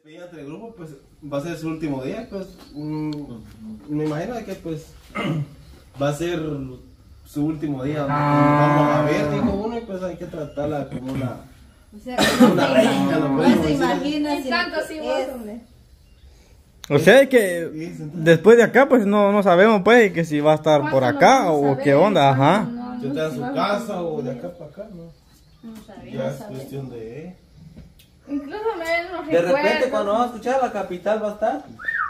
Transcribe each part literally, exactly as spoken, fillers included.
Entre el grupo, pues va a ser su último día, pues mm, me imagino que pues va a ser su último día. Vamos a ver, dijo uno, y pues hay que tratarla como una. O sea, como una reina, no no podemos se decir. imagina si Tanto así vos, es- hombre. O sea que después de acá pues no, no sabemos pues que si va a estar por ¿Cuándo acá lo vamos a o ver? qué onda, ¿Cuándo ajá. no? Yo está en su casa o de acá para acá, ¿no? No sabía, Ya no es sabía. cuestión de. Incluso me ven los De repente recuerdos. cuando vamos a escuchar la capital va a estar.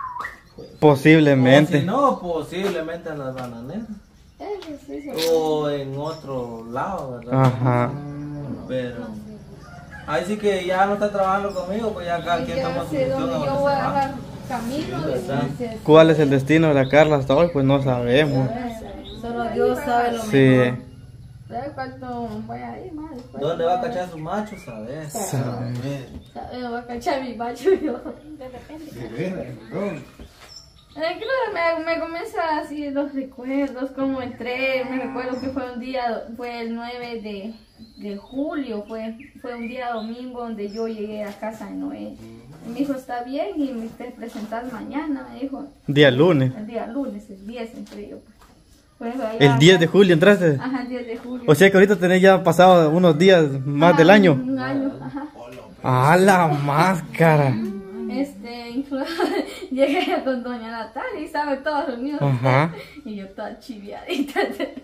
O Posiblemente. si no, posiblemente en las bananeras. Eso sí, sí. O en otro lado, ¿verdad? Ajá. Pero ahí sí que ya no está trabajando conmigo, pues ya cada Y quien yo toma su sé decisión. dónde a yo donde voy se a va. agarrar camino. ¿verdad? dice, ¿Cuál es el destino de la Carla hasta hoy? Pues no sabemos. Solo Dios sabe lo Sí. mejor. ¿Sabes cuánto voy a ir más después? ¿Dónde va a cachar su macho? ¿Sabes? ¿Sabes? Voy a cachar mi macho yo. De repente. De veras, no. Eh, claro, me, me comienza así los recuerdos, como entré, me recuerdo que fue un día, fue el nueve de, de julio, fue, fue un día domingo donde yo llegué a casa de Noé. Y me dijo, está bien, y me te presentas mañana, me dijo. Día lunes. El día lunes, el diez entré yo. Pues. Pues, allá El diez de acá- julio entraste. Ajá, el diez de julio. O sea que ahorita tenés ya pasado unos días más Ajá, del año. Un año, ajá. ¡Ah, la máscara! Este, incluso llegué con doña Natalia y estaban todos reunidos. Ajá. Y yo toda chiviadita.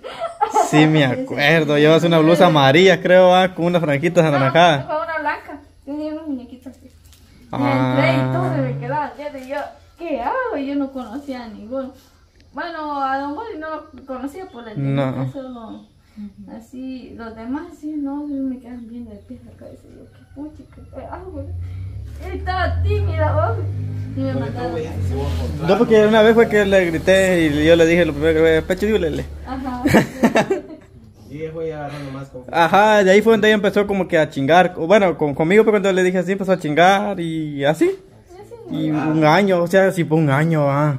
Sí, me acuerdo. Llevas una blusa amarilla, creo, ah, con unas franjitas No, anaranjadas. fue una blanca. Tenía unos muñequitos así. Ah. Y entré y todos se me quedaban viendo y yo, ¿qué hago? Y yo no conocía a ninguno. Bueno, a Don Boli no lo conocía por el No. no. Solo así, los demás sí, no, me quedan viendo de pie a la cabeza. Y yo, ¿qué pucha, qué hago? Y estaba tímida, vos. Y me mandaron. No, porque una vez fue que le grité y yo le dije lo primero que pecho diúlele. Ajá. Y ella fue agarrando más confianza. Ajá, de ahí fue donde ella empezó como que a chingar. Bueno, con, conmigo fue cuando le dije así, empezó a chingar y así. Y un año, o sea, sí fue un año, ah.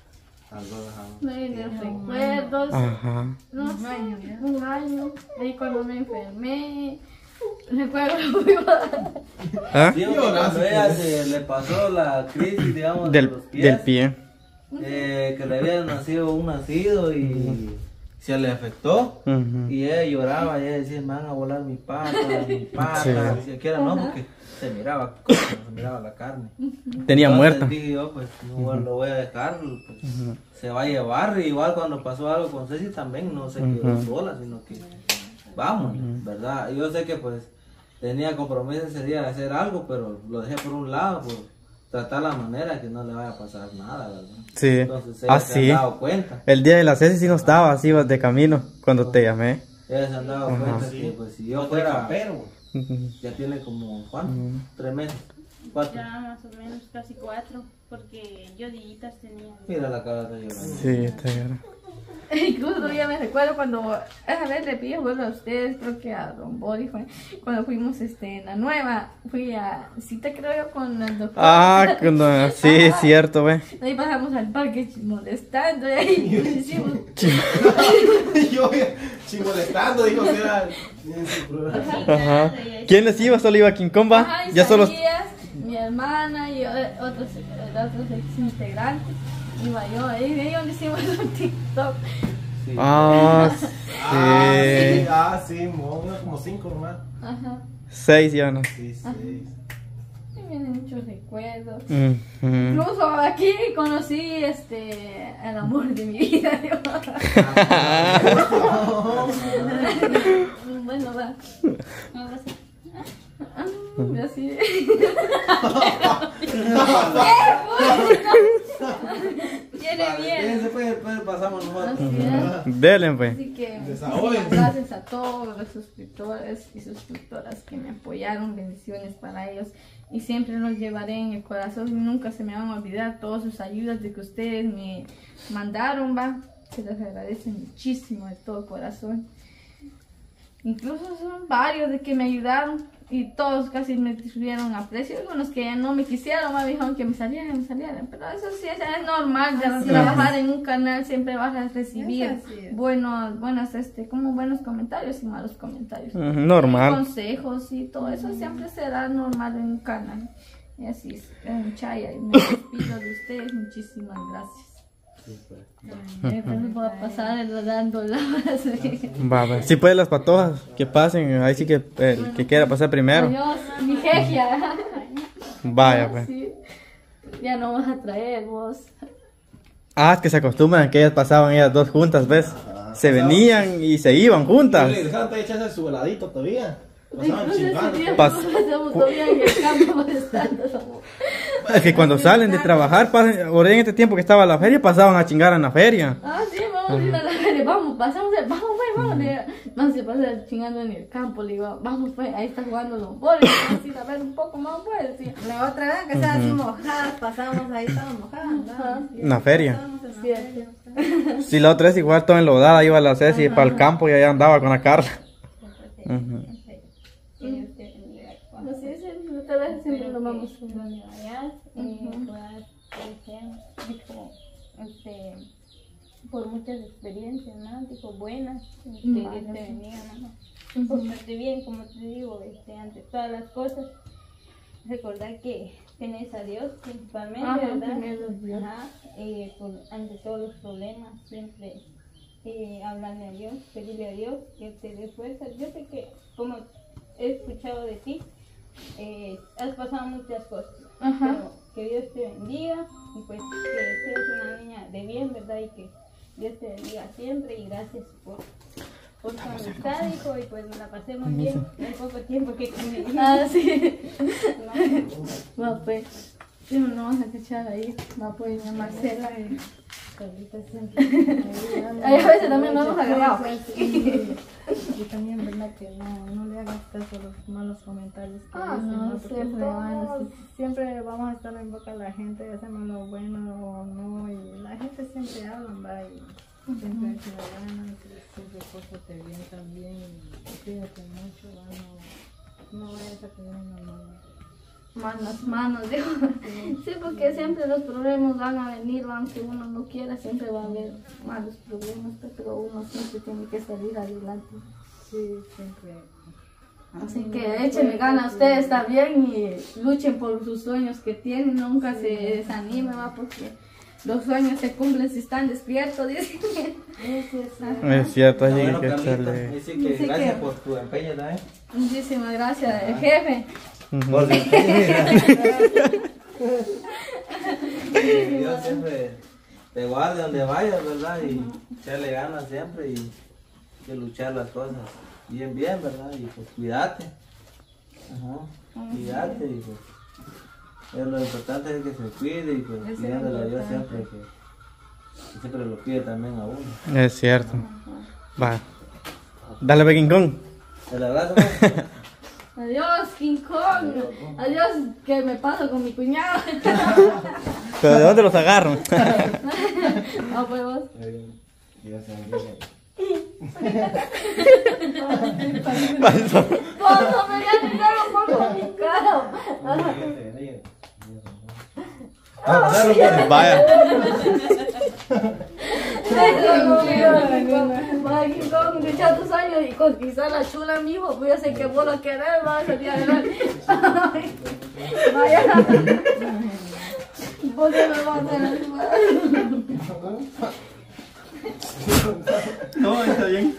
Me vienen recuerdos. Ajá. No sé, un año. Ahí cuando me enfermé. Recuerdo muy mal. ¿Ah? Sí, porque cuando ella se le pasó la crisis, digamos, de Del, los pies, del pie. eh, que le había nacido un nacido y se le afectó. Ujú. Y ella lloraba y ella decía, me van a volar mi pata, mi pata. Sí. Si quiera no, porque se miraba, como se miraba la carne. Tenía Entonces muerta. dije yo, pues no lo voy a dejar, pues, se va a llevar. Y igual cuando pasó algo con Ceci también no se quedó sola, sino que vamos, ¿verdad? Yo sé que pues tenía compromiso ese día de hacer algo, pero lo dejé por un lado, por tratar la manera que no le vaya a pasar nada, ¿verdad? Sí. Entonces ella Ah, se sí. han dado cuenta, El día de la Ceci sí no estaba así, ibas de camino cuando te llamé. ella se han dado cuenta que pues si yo fuera, Pero, Ujú. ya tiene como, ¿cuánto? Tres meses, cuatro. Ya más o menos casi cuatro, porque yo dillitas tenía. Mira la cara de llorando. Sí, está bien. Incluso todavía me recuerdo cuando esa vez le pido bueno a ustedes, creo que a Don Body fue cuando fuimos este en la nueva, fui a cita creo yo con el doctor. Ah, cuando, sí, es cierto, ve. Ahí pasamos al parque molestando y ahí hicimos. yo sin molestando, dijo que era en su programa. Ajá. ¿Quién les iba? Solo iba King Comba. Ajá, Ya solo. Isaías, mi hermana y eh, otros, eh, otros ex integrantes. Iba yo ahí, ahí donde hicimos un TikTok. Sí. Ah, Ah, sí, sí. ah, sí, mo, uno como cinco nomás. Ajá. Seis ya no. Sí, seis. Me vienen muchos recuerdos. Ujú. Incluso aquí conocí este el amor de mi vida. Bueno, va. Algo así. Ah, así. Tiene Vale, bien. fíjense, pues, después pasamos nosotros. Así es. Dele, pues. Así que Desahóguense. muchísimas gracias a todos los suscriptores y suscriptoras que me apoyaron, bendiciones para ellos y siempre los llevaré en el corazón y nunca se me van a olvidar todas sus ayudas de que ustedes me mandaron, va, se les agradece muchísimo de todo corazón. Incluso son varios de que me ayudaron y todos casi me tuvieron aprecio. Algunos que ya no me quisieron, me dijeron que me salieran, me salieran. Pero eso sí es, es normal, de Así trabajar en un canal siempre vas a recibir Es así es. buenos, buenos, este, como buenos comentarios y malos comentarios. Ujú, normal. Consejos y todo eso siempre será normal en un canal. Y así es, en Chaya, y me despido de ustedes, muchísimas gracias. Sí, pues. Entonces voy a pasar dando la Va, va. Si pueden las patojas, que pasen. Ahí sí que el que quiera pasar primero. Adiós, mi jeja. Vaya, pues. Sí. Ya no vas a traer vos. Ah, es que se acostumbran que ellas pasaban ellas dos juntas, ¿ves? Se venían y se iban juntas. Y le dejaron todavía echarse su heladito todavía. Pasaban Incluso ese chingando. día Pas- pasamos todavía en el campo molestando. Es que cuando salen de trabajar, pasan, ahora en este tiempo que estaba la feria, pasaban a chingar en la feria. Ah, sí, vamos a ir a la feria, vamos, pasamos, el- vamos, pues, vamos. Le digo, man, se pasa chingando en el campo, le digo, vamos, pues, ahí está jugando los bolos, vamos a ir a ver un poco más, pues, sí. La otra vez que estaban así mojadas, pasamos ahí, estaban mojadas. Ajá. ¿no? En la feria. Es cierto. Si la otra vez igual toda enlodada iba a la Ceci para el campo y allá andaba con la Carla. Ujú. Pues sí, sí, otra vez siempre nos vamos. Donde vayas, eh, puedas crecer, dijo, este, por muchas experiencias, ¿no? Dijo, buenas, este, que Dios te bendiga, ¿no? Portarte bien, como te digo, este, ante todas las cosas, recordar que tienes a Dios principalmente, Ajá, ¿verdad? primero Dios. Ajá, eh, por- ante todos los problemas, siempre eh, hablarle a Dios, pedirle a Dios que te dé fuerza. Yo sé que, como he escuchado de ti, eh, has pasado muchas cosas, Ajá. pero que Dios te bendiga y pues que seas una niña de bien, ¿verdad? Y que Dios te bendiga siempre y gracias por, por tu amistad, hijo, y pues me la pasé muy bien el poco tiempo que tenía. Ah, sí. Va, pues. Sí, no vas a escuchar ahí. Va, pues, mi Marcela. y- Carlita siempre ayudando. Ay, a veces también nos hemos agarrado. Y, y también, ¿verdad? Que no, no le hagas caso a los malos comentarios que Ah, dicen, no, ¿no? Porque siempre todos van así. siempre vamos a estar en boca de la gente, hacemos lo bueno o no, y la gente siempre habla, va, y siempre echa ganas, y siempre pórtate bien también, y cuídate mucho, va, no, no vayas a tener una mala. Manos, manos, digo. Sí, porque siempre los problemas van a venir, aunque uno no quiera, siempre va a haber malos problemas, pero uno siempre tiene que salir adelante. Sí, siempre. Así que échenle ganas a ustedes también y luchen por sus sueños que tienen, nunca se desanimen, ¿va? Porque los sueños se cumplen si están despiertos, dicen. Es cierto, así Bueno, que Carlita, echarle. dice que Dice gracias que- por tu empeño también. Muchísimas gracias, jefe. Por tu empeño. Que Dios siempre te guarde donde vayas, ¿verdad? Y echarle ganas siempre y, y luchar las cosas bien, bien, ¿verdad? Y pues cuídate. Ajá. Cuídate y pues. Pero lo importante es que se cuide y pues Eso es pidiéndole a Dios importante. siempre que, que siempre lo pide también a uno. Es cierto. Va. Dale, ve, King Kong. El abrazo, pues. Adiós, King Kong. Adiós, que me paso con mi cuñado. ¿Pero de dónde los agarran? Ah, pues vos. Pasó. Vos, me voy a quitar un poco mi cara. Vaya. Va, King Kong, luchar tus años y conquistar la chula, mijo. Pues yo sé que vos lo querés, va a salir adelante. Vaya. Vos ya me vas a hacer No, está bien.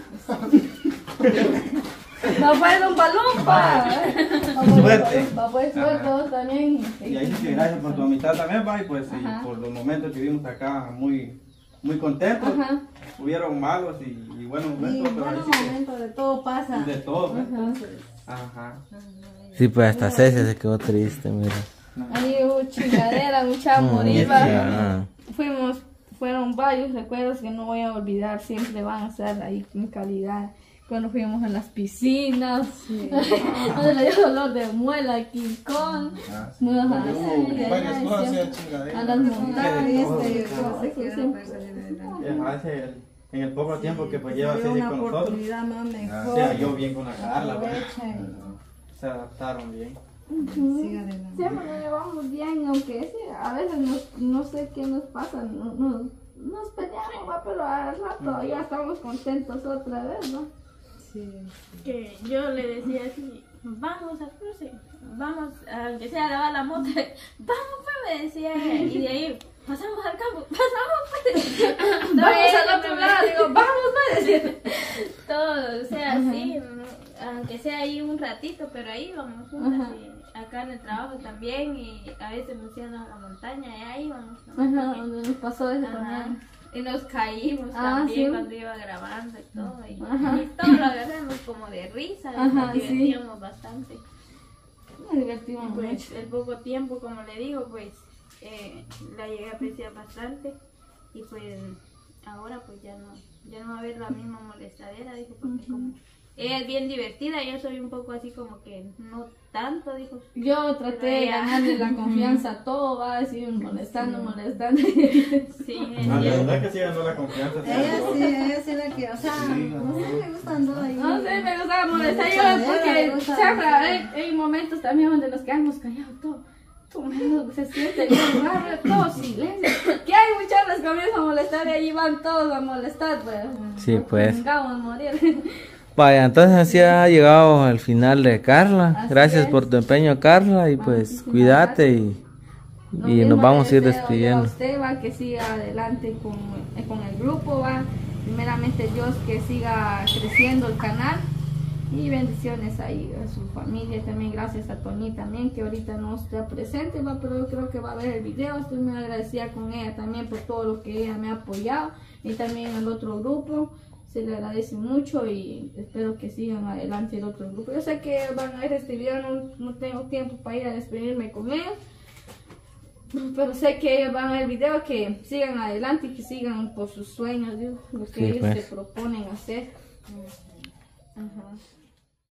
Va a poner un balón, pa. Suerte. Va a poner suerte vos también. Y ahí sí que gracias por tu amistad también, va, y pues sí, Ajá. por los momentos que vivimos acá muy, muy contentos. Ajá. Hubieron malos y, y buenos Y momentos, pero ahí buenos sí que- momentos, de todo pasa. de todo. pues. Entonces, Ajá. Sí, pues hasta Ceci se quedó triste, mira. Ahí hubo chingadera, mucha moriva. Ah. Fuimos, fueron varios recuerdos que no voy a olvidar, siempre van a estar ahí con calidad. Cuando fuimos a las piscinas, donde le dio dolor de muela a King Kong, Ah, nos Hubo varias cosas a, así, chingadera. a las montañas, este, todo se eso quiere siempre. poder salir adelante. Ajá, ese, el- en el poco tiempo que pues lleva Dio Ceci una con nosotros, oportunidad más mejor. se halló bien con la Carla, pues. Aprovecha Se adaptaron bien. y siga adelante. Siempre nos llevamos bien, aunque sí, a veces nos- no sé qué nos pasa, no- no- nos peleamos, va, pero al rato ya estamos contentos otra vez, ¿no? Sí, Que yo le decía así, vamos a cruce, vamos, aunque sea a lavar la moto, vamos pues, me decía ella, y de ahí, pasamos al campo, pasamos pues, Vamos al otro lado, digo, vamos, me decía. todo, o sea, así, aunque sea ahí un ratito, pero ahí vamos juntas, y acá en el trabajo también, y a veces nos íbamos a la montaña, y ahí vamos. Ajá, donde nos pasó ese Ajá. también. Y nos caímos Ah, también ¿sí? cuando iba grabando y todo. Y, Ajá. y todo lo agarramos como de risa. Y Ajá, nos sí. divertíamos bastante. Nos divertimos Y pues mucho. el poco tiempo, como le digo, pues eh, la llegué a apreciar bastante. Y pues ahora pues ya no, ya no va a haber la misma molestadera, dijo, porque como ella es bien divertida, yo soy un poco así como que no tanto, dijo. Yo traté Pero de ella- ganarle la confianza a todo, va a decir molestando, molestando. Sí, Ah, la ella- verdad que sí ganó la confianza. sí. Ella sí, ella sí la que, o sea, no sé, me gusta andar ahí. No sé, me gustaba molestar yo Molestadera, porque me gusta siempre molestar. hay, hay momentos también donde nos quedamos callados todos. Todo menos se siente bien raro, todo silencio. Que hay muchas veces comienzan a molestar y ahí van todos a molestar, pues. Sí, pues. Vengamos a morir. Vaya, entonces así ha llegado al final de Carla. Así Gracias es. por tu empeño, Carla, y pues Muchísimas cuídate y, Lo y mismo nos vamos a le ir deseo yo despidiendo. A usted va que siga adelante con, eh, con el grupo, va. Primeramente Dios que siga creciendo el canal y bendiciones ahí a su familia. También gracias a Tony también que ahorita no está presente, va, pero yo creo que va a ver el video. Estoy muy agradecida con ella también por todo lo que ella me ha apoyado y también al otro grupo. Se le agradece mucho y espero que sigan adelante el otro grupo. Yo sé que van a ver este video, no, no tengo tiempo para ir a despedirme con ellos. Pero sé que ellos van a ver el video, que sigan adelante y que sigan por sus sueños, Dios, lo que Sí, ellos pues. se proponen hacer. Ajá.